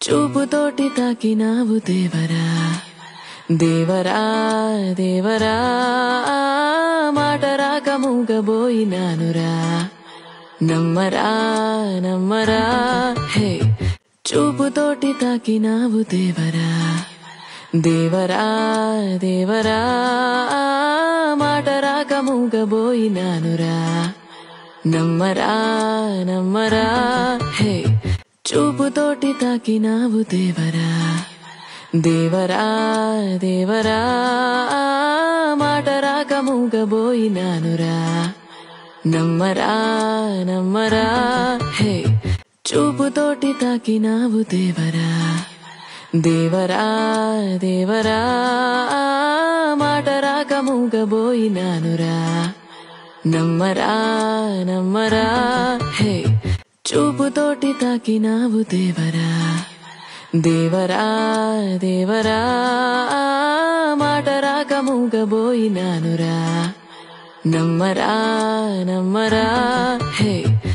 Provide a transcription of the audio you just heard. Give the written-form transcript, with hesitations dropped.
చూపుతోటి తాకినావు దేవరా దేవరా దేవరా మాట రాక మూగబోయినానురా నమ్మరా నమ్మరా హే చూపుతోటి తాకినావు దేవరా దేవరా దేవరా మాట రాక మూగబోయినానురా నమ్మరా నమ్మరా హే చూపుతోటి తాకినావు దేవరా దేవరా దేవరా మాట రాక మూగబోయినానురా నమ్మరా నమ్మరా హే చూపుతోటి తాకినావు దేవరా దేవరా దేవరా మాట రాక మూగబోయినానురా నమ్మరా నమ్మరా హే చూపుతోటి తాకినావు దేవరా దేవరా దేవరా మాట రాక మూగబోయినానురా నమ్మరా నమ్మరా హే